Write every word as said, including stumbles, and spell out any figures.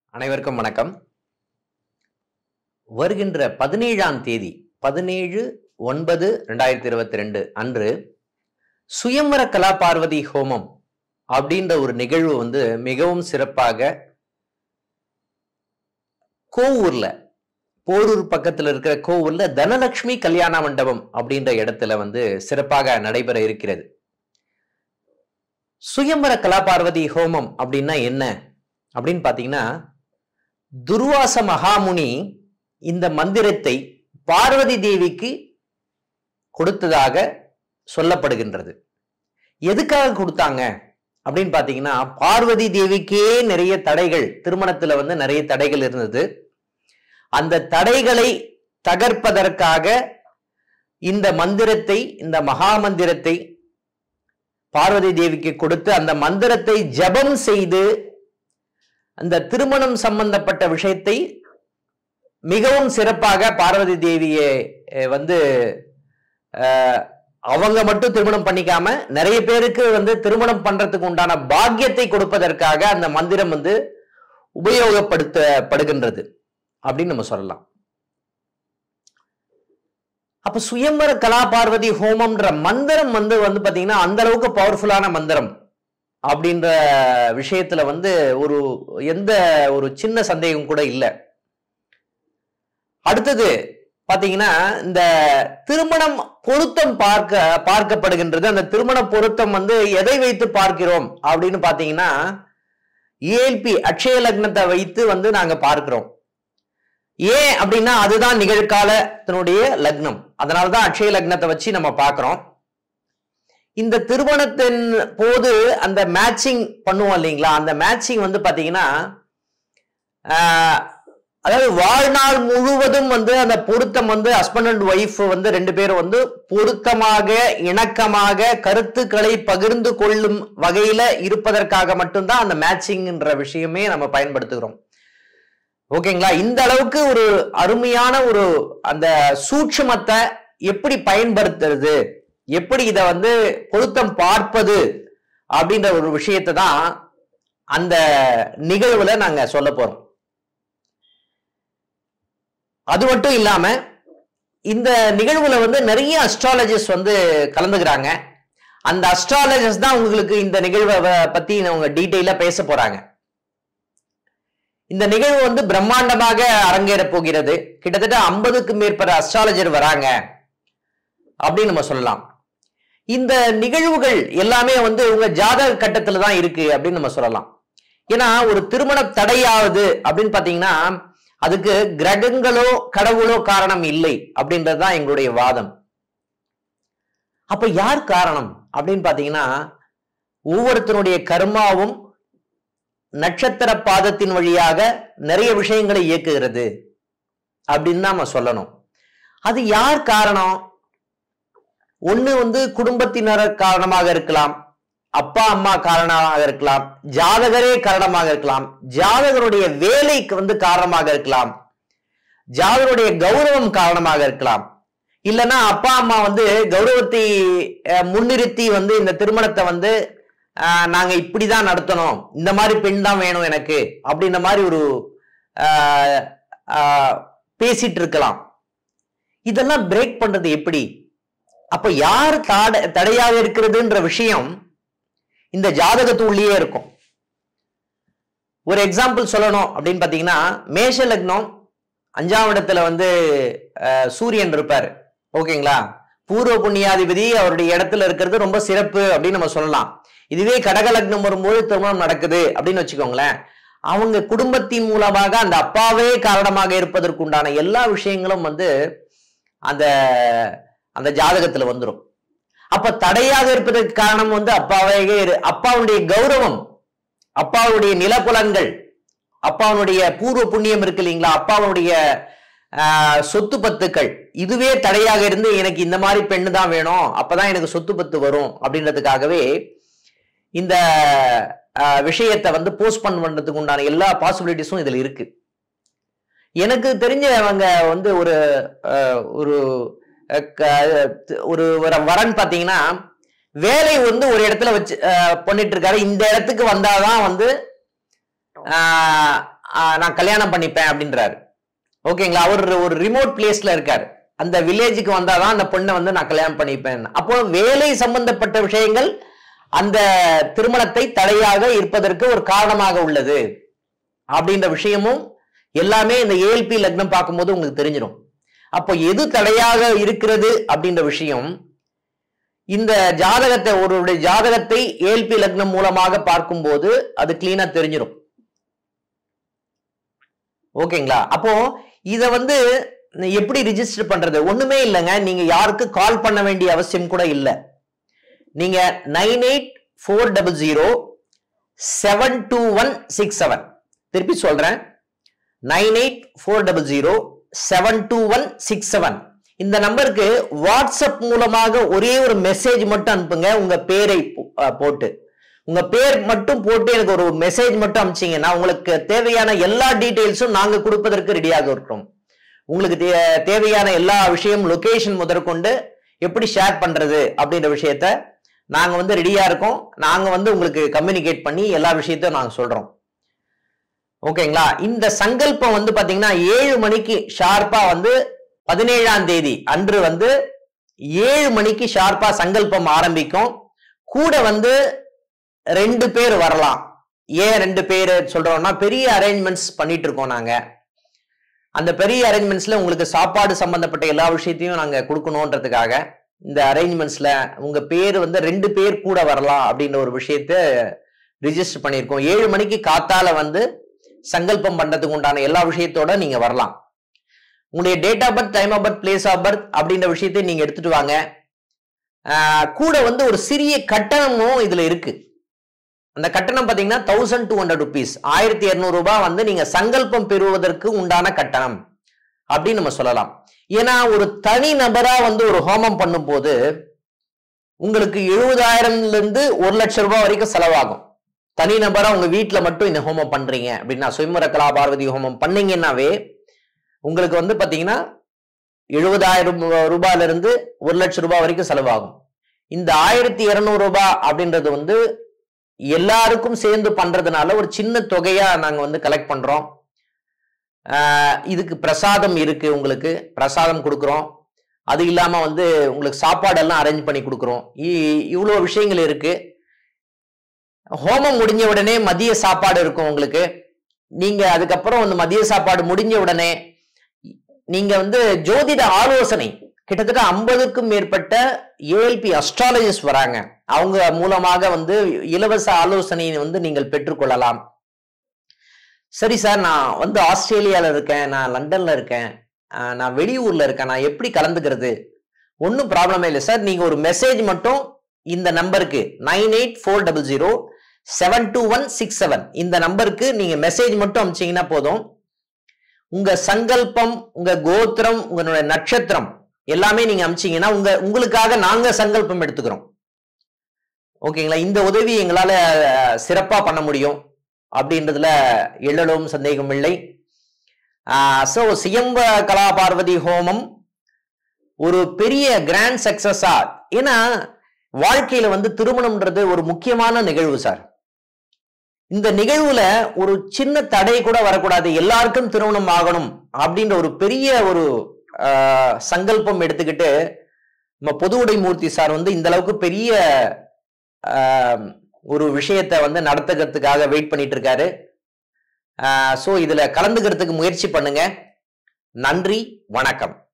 அனைவருக்கும் வணக்கம். வருகின்ற பதினேழாம் தேதி பதினேழு ஒன்பது இரண்டாயிரத்தி இருபத்தி ரெண்டு அன்று சுயம்வர கலா பார்வதி ஹோமம் அப்படின்ற ஒரு நிகழ்வு வந்து மிகவும் சிறப்பாக கோவூர்ல போரூர் பக்கத்தில் இருக்கிற கோவூர்ல தனலட்சுமி கல்யாண மண்டபம் அப்படின்ற இடத்துல வந்து சிறப்பாக நடைபெற இருக்கிறது. சுயம்வர கலா பார்வதி ஹோமம் அப்படின்னா என்ன அப்படின்னு பாத்தீங்கன்னா, துர்வாச மகாமுனி இந்த மந்திரத்தை பார்வதி தேவிக்கு கொடுத்ததாக சொல்லப்படுகின்றது. எதுக்காக கொடுத்தாங்க அப்படின்னு பாத்தீங்கன்னா, பார்வதி தேவிக்கே நிறைய தடைகள், திருமணத்துல வந்து நிறைய தடைகள் இருந்தது. அந்த தடைகளை தகர்ப்பதற்காக இந்த மந்திரத்தை, இந்த மகா மந்திரத்தை பார்வதி தேவிக்கு கொடுத்து அந்த மந்திரத்தை ஜபம் செய்து அந்த திருமணம் சம்பந்தப்பட்ட விஷயத்தை மிகவும் சிறப்பாக பார்வதி தேவியை வந்து அவங்க மட்டும் திருமணம் பண்ணிக்காம நிறைய பேருக்கு வந்து திருமணம் பண்றதுக்கு உண்டான பாக்கியத்தை கொடுப்பதற்காக அந்த மந்திரம் வந்து உபயோகப்படுத்தப்படுகின்றது அப்படின்னு நம்ம சொல்லலாம். அப்ப சுயம்வர கலா பார்வதி ஹோமம்ன்ற மந்திரம் வந்து வந்து பாத்தீங்கன்னா அந்த அளவுக்கு பவர்ஃபுல்லான மந்திரம் அப்படின்ற விஷயத்துல வந்து ஒரு எந்த ஒரு சின்ன சந்தேகம் கூட இல்லை. அடுத்தது பாத்தீங்கன்னா, இந்த திருமணம் பொருத்தம் பார்க்க பார்க்கப்படுகின்றது. அந்த திருமண பொருத்தம் வந்து எதை வைத்து பார்க்கிறோம் அப்படின்னு பாத்தீங்கன்னா, ஏஎல்பி அட்சய லக்னத்தை வைத்து வந்து நாங்க பார்க்கிறோம். ஏன் அப்படின்னா அதுதான் நிகழ்காலத்தினுடைய லக்னம், அதனாலதான் அட்சய லக்னத்தை வச்சு நம்ம பார்க்கிறோம். இந்த திருமணத்தின் போது அந்த மேட்சிங் பண்ணுவோம் இல்லைங்களா, அந்த மேட்சிங் வந்து பாத்தீங்கன்னா அதாவது வாழ்நாள் முழுவதும் வந்து அந்த பொருத்தம் வந்து ஹஸ்பண்ட் அண்ட் ஒய்ஃப் வந்து ரெண்டு பேரும் வந்து பொருத்தமாக இணக்கமாக கருத்துக்களை பகிர்ந்து கொள்ளும் வகையில இருப்பதற்காக மட்டும்தான் அந்த மேட்சிங்ன்ற விஷயமே நம்ம பயன்படுத்துகிறோம். ஓகேங்களா? இந்த அளவுக்கு ஒரு அருமையான ஒரு அந்த சூட்சுமத்தை எப்படி பயன்படுத்துறது, எப்படி இதை வந்து பொருத்தம் பார்ப்பது அப்படின்ற ஒரு விஷயத்தை தான் அந்த நிகழ்வுல நாங்க சொல்ல போறோம். அது மட்டும் இல்லாம இந்த நிகழ்வுல வந்து நிறைய அஸ்ட்ராலஜிஸ்ட் வந்து கலந்துக்கிறாங்க. அந்த அஸ்ட்ராலஜிஸ்ட் தான் உங்களுக்கு இந்த நிகழ்வை பத்தி அவங்க டீட்டெயிலா பேச போறாங்க. இந்த நிகழ்வு வந்து பிரம்மாண்டமாக அரங்கேற போகிறது. கிட்டத்தட்ட ஐம்பதுக்கும் மேற்பட்ட அஸ்ட்ராலஜர் வராங்க அப்படின்னு நம்ம சொல்லலாம். இந்த நிகழ்வுகள் எல்லாமே வந்து உங்க ஜாதக கட்டத்துல தான் இருக்கு அப்படின்னு நம்ம சொல்லலாம். ஏன்னா ஒரு திருமண தடையாவது அப்படின்னு பாத்தீங்கன்னா அதுக்கு கிரகங்களோ கடவுளோ காரணம் இல்லை அப்படின்றதுதான் எங்களுடைய வாதம். அப்ப யார் காரணம் அப்படின்னு பாத்தீங்கன்னா, ஒவ்வொருத்தருடைய கர்மாவும் நட்சத்திர பாதத்தின் வழியாக நிறைய விஷயங்களை இயக்குகிறது அப்படின்னு தான் நம்ம சொல்லணும். அது யார் காரணம்? ஒண்ணு வந்து குடும்பத்தினர் காரணமாக இருக்கலாம், அப்பா அம்மா காரணமாக இருக்கலாம், ஜாதகரே காரணமாக இருக்கலாம், ஜாதகருடைய வேலைக்கு வந்து காரணமாக இருக்கலாம், ஜாதகருடைய கௌரவம் காரணமாக இருக்கலாம், இல்லைன்னா அப்பா அம்மா வந்து கௌரவத்தை முன்னிறுத்தி வந்து இந்த திருமணத்தை வந்து நாங்க இப்படிதான் நடத்தணும், இந்த மாதிரி பெண் தான் வேணும் எனக்கு அப்படின்ற மாதிரி ஒரு பேசிட்டு இருக்கலாம். இதெல்லாம் பிரேக் பண்றது எப்படி? அப்ப யார் தடையாக இருக்கிறதுன்ற விஷயம் இந்த ஜாதகத்துள்ளேயே இருக்கும். ஒரு எக்ஸாம்பிள் சொல்லணும் அப்படின்னு பாத்தீங்கன்னா, மேஷ லக்னம் அஞ்சாம் இடத்துல வந்து சூரியன் இருப்பாரு. ஓகேங்களா? பூர்வ புண்ணியாதிபதி அவருடைய இடத்துல இருக்கிறது ரொம்ப சிறப்பு அப்படின்னு நம்ம சொல்லலாம். இதுவே கடக லக்னம் வரும்போது திருமணம் நடக்குது அப்படின்னு வச்சுக்கோங்களேன், அவங்க குடும்பத்தின் மூலமாக அந்த அப்பாவே காரணமாக இருப்பதற்குண்டான எல்லா விஷயங்களும் வந்து அந்த அந்த ஜாதகத்துல வந்துடும். அப்ப தடையாக இருப்பதற்கு காரணம் வந்து அப்பாவே, அப்பாவுடைய கௌரவம், அப்பாவுடைய நிலப்புலன்கள், அப்பாவுடைய பூர்வ புண்ணியம் இருக்கு இல்லைங்களா, அப்பாவுடைய ஆஹ் சொத்து பத்துக்கள், இதுவே தடையாக இருந்து எனக்கு இந்த மாதிரி பெண்ணு தான் வேணும், அப்பதான் எனக்கு சொத்து பத்து வரும் அப்படின்றதுக்காகவே இந்த விஷயத்தை வந்து போஸ்ட்போன் பண்றதுக்கு உண்டான எல்லா பாசிபிலிட்டிஸும் இதுல இருக்கு. எனக்கு தெரிஞ்சவங்க வந்து ஒரு ஒரு ஒரு வரன் பாத்தீங்கன்னா வேலை வந்து ஒரு இடத்துல வச்சு பண்ணிட்டு இருக்காரு. இந்த இடத்துக்கு வந்தாதான் வந்து நான் கல்யாணம் பண்ணிப்பேன் அப்படின்றாரு. ஓகேங்களா? அவர் ஒரு ரிமோட் பிளேஸ்ல இருக்காரு. அந்த வில்லேஜுக்கு வந்தாதான் அந்த பொண்ணை வந்து நான் கல்யாணம் பண்ணிப்பேன். அப்போ வேலை சம்பந்தப்பட்ட விஷயங்கள் அந்த திருமணத்தை தடையாக இருப்பதற்கு ஒரு காரணமாக உள்ளது அப்படின்ற விஷயமும் எல்லாமே இந்த ஏஎல்பி லக்னம் பார்க்கும்போது உங்களுக்கு தெரிஞ்சிடும். அப்போ எது தடையாக இருக்கிறது அப்படின்ற விஷயம் இந்த ஜாதகத்தை ஒருவருடைய ஜாதகத்தை ஏஎல்பி லக்னம் மூலமாக பார்க்கும்போது அது கிளீனா தெரிஞ்சிடும். ஓகேங்களா? அப்போ இத வந்து எப்படி ரிஜிஸ்டர் பண்றது? ஒண்ணுமே இல்லைங்க. நீங்க யாருக்கு கால் பண்ண வேண்டிய அவசியம் கூட இல்லை. நீங்க nine eight four double zero seven two one six seven திருப்பி சொல்றேன், nine eight four double zero seven two one six seven இந்த நம்பருக்கு வாட்ஸ்அப் மூலமாக ஒரே ஒரு மெசேஜ் மட்டும் அனுப்புங்க. உங்க பேரை போட்டு உங்க பேர் மட்டும் போட்டு எனக்கு ஒரு மெசேஜ் மட்டும் அனுப்பிச்சீங்கன்னா உங்களுக்கு தேவையான எல்லா டீடைல்ஸும் நாங்க கொடுப்பதற்கு ரெடியாக இருக்கிறோம். உங்களுக்கு தேவையான எல்லா விஷயம் லொகேஷன் முதற்கொண்டு எப்படி ஷேர் பண்றது அப்படின்ற விஷயத்த நாங்க வந்து ரெடியா இருக்கோம். நாங்க வந்து உங்களுக்கு கம்யூனிகேட் பண்ணி எல்லா விஷயத்தையும் நாங்க சொல்றோம். ஓகேங்களா? இந்த சங்கல்பம் வந்து பாத்தீங்கன்னா ஏழு மணிக்கு ஷார்ப்பா வந்து பதினேழாம் தேதி அன்று வந்து ஏழு மணிக்கு ஷார்ப்பா சங்கல்பம் ஆரம்பிக்கும். கூட வந்து ரெண்டு பேர் வரலாம். ஏன் ரெண்டு பேர் சொல்றோம்னா பெரிய அரேஞ்ச்மெண்ட்ஸ் பண்ணிட்டு இருக்கோம் நாங்க. அந்த பெரிய அரேஞ்ச்மெண்ட்ஸ்ல உங்களுக்கு சாப்பாடு சம்பந்தப்பட்ட எல்லா விஷயத்தையும் நாங்க கொடுக்கணும்ன்றதுக்காக இந்த அரேஞ்ச்மெண்ட்ஸ்ல உங்க பேர் வந்து ரெண்டு பேர் கூட வரலாம் அப்படின்ற ஒரு விஷயத்த ரிஜிஸ்டர் பண்ணியிருக்கோம். ஏழு மணிக்கு காத்தால வந்து சங்கல்பம் பண்றதுக்கு உண்டான எல்லா விஷயத்தோட நீங்க வரலாம். உங்களுடைய date of birth, time of birth, place of birth அப்படின்ற விஷயத்தை நீங்க எடுத்துட்டு வாங்க. கூட வந்து ஒரு சிறிய கட்டணமும் இதுல இருக்கு. அந்த கட்டணம் பாத்தீங்கன்னா தௌசண்ட் டூ ஹண்ட்ரட் ருபீஸ் ஆயிரத்தி இருநூறு ரூபாய் வந்து நீங்க சங்கல்பம் பெறுவதற்கு உண்டான கட்டணம் அப்படின்னு நம்ம சொல்லலாம். ஏன்னா ஒரு தனி நபரா வந்து ஒரு ஹோமம் பண்ணும் போது உங்களுக்கு எழுபதாயிரம்ல இருந்து ஒரு லட்சம் ரூபாய் வரைக்கும் செலவாகும். தனி நபரா உங்க வீட்டுல மட்டும் இந்த ஹோமம் பண்றீங்க அப்படின்னா, சுயம்பர கலா பார்வதி ஹோமம் பண்ணீங்கன்னாவே உங்களுக்கு வந்து பாத்தீங்கன்னா எழுபதாயிரம் ரூபாயில இருந்து ஒரு லட்சம் ரூபாய் வரைக்கும் செலவாகும். இந்த ஆயிரத்தி இருநூறு ரூபாய் அப்படின்றது வந்து எல்லாருக்கும் சேர்ந்து பண்றதுனால ஒரு சின்ன தொகையா நாங்க வந்து கலெக்ட் பண்றோம். ஆஹ் இதுக்கு பிரசாதம் இருக்கு, உங்களுக்கு பிரசாதம் கொடுக்குறோம். அது இல்லாம வந்து உங்களுக்கு சாப்பாடு எல்லாம் அரேஞ்ச் பண்ணி கொடுக்குறோம். இவ்வளவு விஷயங்கள் இருக்கு. ஹோமம் முடிஞ்ச உடனே மதிய சாப்பாடு இருக்கும் உங்களுக்கு. நீங்க அதுக்கப்புறம் வந்து மதிய சாப்பாடு முடிஞ்ச உடனே நீங்க வந்து ஜோதிட ஆலோசனை கிட்டத்தட்ட ஐம்பதுக்கும் மேற்பட்ட ஏஎல்பி அஸ்ட்ராலஜிஸ்ட் வராங்க. அவங்க மூலமாக வந்து இலவச ஆலோசனையை வந்து நீங்கள் பெற்றுக்கொள்ளலாம். சரி சார், நான் வந்து ஆஸ்திரேலியால இருக்கேன், நான் லண்டன்ல இருக்கேன், நான் வெளியூர்ல இருக்கேன், நான் எப்படி கலந்துக்கிறது? ஒன்றும் ப்ராப்ளமே இல்லை சார். நீங்க ஒரு மெசேஜ் மட்டும் இந்த நம்பருக்கு nine eight four double zero seven two one six seven இந்த நம்பருக்கு நீங்க மெசேஜ் மட்டும் அனுப்பிச்சீங்கன்னா போதும். உங்க சங்கல்பம், உங்க கோத்திரம், உங்களுடைய நட்சத்திரம் எல்லாமே நீங்க அனுப்பிச்சீங்கன்னா உங்க உங்களுக்காக நாங்க சங்கல்பம் எடுத்துக்கிறோம். ஓகேங்களா? இந்த உதவி எங்களால சிறப்பா பண்ண முடியும் அப்படின்றதுல எள்ளலும் சந்தேகம் இல்லை. ஆஹ் சோ சியம்ப கலா பார்வதி ஹோமம் ஒரு பெரிய கிராண்ட் சக்சஸா, ஏன்னா வாழ்க்கையில வந்து திருமணம்ன்றது ஒரு முக்கியமான நிகழ்வு சார். இந்த நிகழ்வுல ஒரு சின்ன தடை கூட வரக்கூடாது, எல்லாருக்கும் திருமணம் ஆகணும் அப்படின்ற ஒரு பெரிய ஒரு ஆஹ் சங்கல்பம் எடுத்துக்கிட்டு நம்ம பொதுவுடை மூர்த்தி சார் வந்து இந்த அளவுக்கு பெரிய ஆஹ் ஒரு விஷயத்தை வந்து நடத்துக்கிறதுக்காக வெயிட் பண்ணிட்டு இருக்காரு. ஆஹ் சோ இதுல கலந்துக்கிறதுக்கு முயற்சி பண்ணுங்க. நன்றி, வணக்கம்.